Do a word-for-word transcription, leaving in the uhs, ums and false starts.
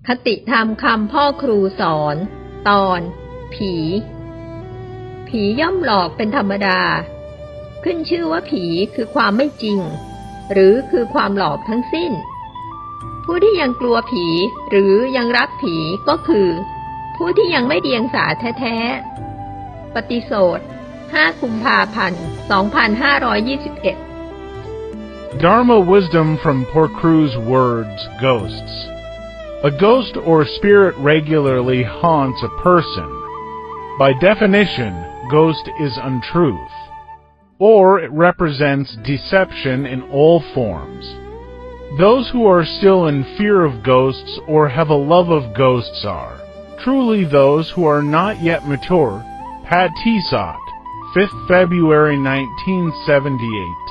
คติธรรมคำพ่อครูสอนตอนผีผีย่อมหลอกเป็นธรรมดาขึ้นชื่อว่าผีคือความไม่จริงหรือคือความหลอกทั้งสิ้นผู้ที่ยังกลัวผีหรือยังรักผีก็คือผู้ที่ยังไม่เดียงสาแท้ๆปฏิโสธห้ากุมภาพันธ์สองพันห้าร้อยยี่สิบเอ็ด Dharma wisdom from Porkru's words, ghosts. A ghost or spirit regularly haunts a person. By definition, ghost is untruth, or it represents deception in all forms. Those who are still in fear of ghosts or have a love of ghosts are truly those who are not yet mature. Pat Tesot, fifth February nineteen seventy-eight.